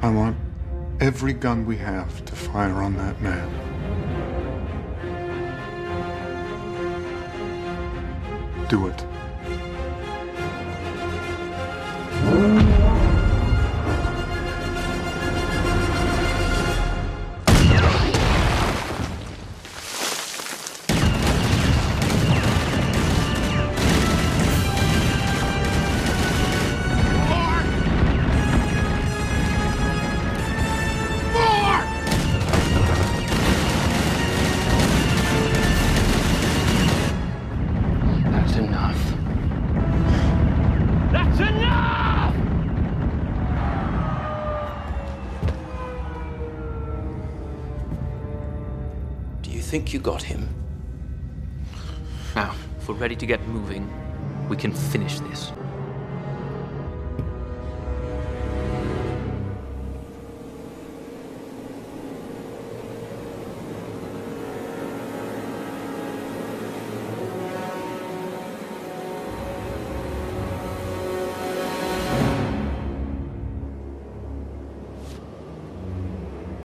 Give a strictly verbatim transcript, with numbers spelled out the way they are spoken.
I want every gun we have to fire on that man. Do it. That's enough. That's enough! Do you think you got him? Now, if we're ready to get moving, we can finish this.